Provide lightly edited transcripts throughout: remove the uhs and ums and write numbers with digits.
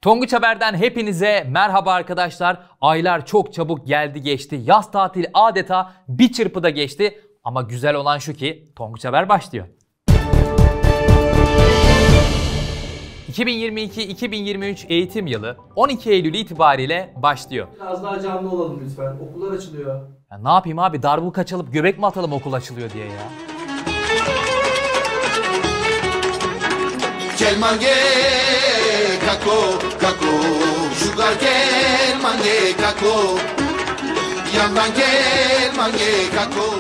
Tonguç Haber'den hepinize merhaba arkadaşlar. Aylar çok çabuk geldi geçti. Yaz tatili adeta bir çırpıda geçti. Ama güzel olan şu ki Tonguç Haber başlıyor. 2022-2023 eğitim yılı 12 Eylül itibariyle başlıyor. Biraz daha canlı olalım lütfen. Okullar açılıyor. Ya ne yapayım abi, darbuka çalıp göbek mi atalım okul açılıyor diye ya. Gel mange kako kako sugar gel mange kako yandan gel mange kako.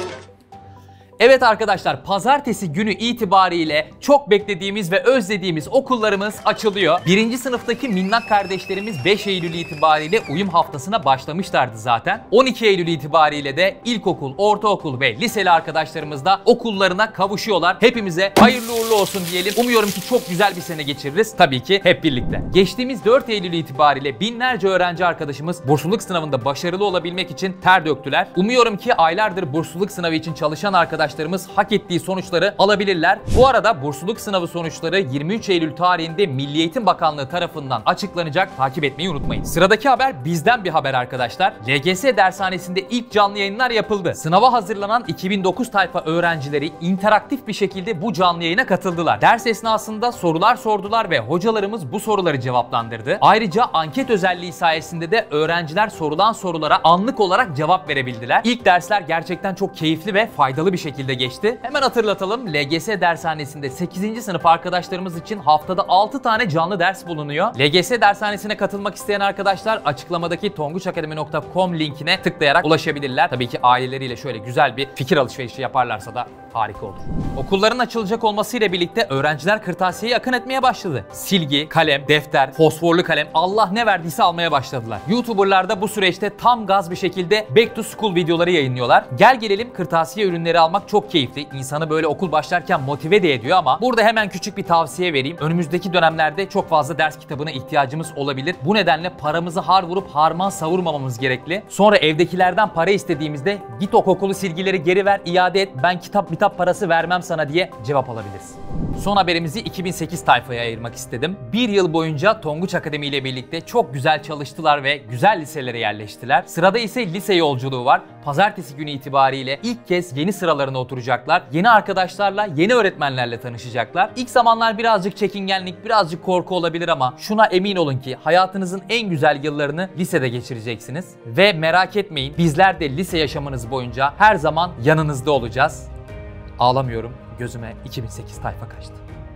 Evet arkadaşlar, pazartesi günü itibariyle çok beklediğimiz ve özlediğimiz okullarımız açılıyor. 1. sınıftaki minnak kardeşlerimiz 5 Eylül itibariyle uyum haftasına başlamışlardı zaten. 12 Eylül itibariyle de ilkokul, ortaokul ve liseli arkadaşlarımız da okullarına kavuşuyorlar. Hepimize hayırlı uğurlu olsun diyelim. Umuyorum ki çok güzel bir sene geçiririz. Tabii ki hep birlikte. Geçtiğimiz 4 Eylül itibariyle binlerce öğrenci arkadaşımız bursluluk sınavında başarılı olabilmek için ter döktüler. Umuyorum ki aylardır bursluluk sınavı için çalışan arkadaşlarımız hak ettiği sonuçları alabilirler. Bu arada bursluluk sınavı sonuçları 23 Eylül tarihinde Milli Eğitim Bakanlığı tarafından açıklanacak. Takip etmeyi unutmayın. Sıradaki haber bizden bir haber arkadaşlar. LGS dershanesinde ilk canlı yayınlar yapıldı. Sınava hazırlanan 2009 tayfa öğrencileri interaktif bir şekilde bu canlı yayına katıldılar. Ders esnasında sorular sordular ve hocalarımız bu soruları cevaplandırdı. Ayrıca anket özelliği sayesinde de öğrenciler sorulan sorulara anlık olarak cevap verebildiler. İlk dersler gerçekten çok keyifli ve faydalı bir şekilde geçti. Hemen hatırlatalım. LGS dershanesinde 8. sınıf arkadaşlarımız için haftada 6 tane canlı ders bulunuyor. LGS dershanesine katılmak isteyen arkadaşlar açıklamadaki tonguçakademi.com linkine tıklayarak ulaşabilirler. Tabii ki aileleriyle şöyle güzel bir fikir alışverişi yaparlarsa da harika olur. Okulların açılacak olmasıyla birlikte öğrenciler kırtasiyeyi akın etmeye başladı. Silgi, kalem, defter, fosforlu kalem, Allah ne verdiyse almaya başladılar. YouTuber'lar da bu süreçte tam gaz bir şekilde Back to School videoları yayınlıyorlar. Gel gelelim, kırtasiye ürünleri almak çok keyifli. İnsanı böyle okul başlarken motive de ediyor ama burada hemen küçük bir tavsiye vereyim. Önümüzdeki dönemlerde çok fazla ders kitabına ihtiyacımız olabilir. Bu nedenle paramızı har vurup harman savurmamamız gerekli. Sonra evdekilerden para istediğimizde git o kokulu silgileri geri ver, iade et, ben kitap parası vermem sana diye cevap alabiliriz. Son haberimizi 2008 tayfaya ayırmak istedim. Bir yıl boyunca Tonguç Akademi ile birlikte çok güzel çalıştılar ve güzel liselere yerleştiler. Sırada ise lise yolculuğu var. Pazartesi günü itibariyle ilk kez yeni sıralarına oturacaklar. Yeni arkadaşlarla, yeni öğretmenlerle tanışacaklar. İlk zamanlar birazcık çekingenlik, birazcık korku olabilir ama şuna emin olun ki hayatınızın en güzel yıllarını lisede geçireceksiniz. Ve merak etmeyin, bizler de lise yaşamınız boyunca her zaman yanınızda olacağız. Ağlamıyorum, gözüme 2008 tayfa kaçtı.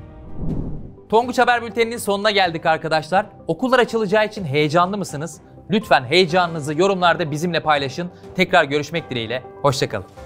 Tonguç Haber Bülteni'nin sonuna geldik arkadaşlar. Okullar açılacağı için heyecanlı mısınız? Lütfen heyecanınızı yorumlarda bizimle paylaşın. Tekrar görüşmek dileğiyle. Hoşça kalın.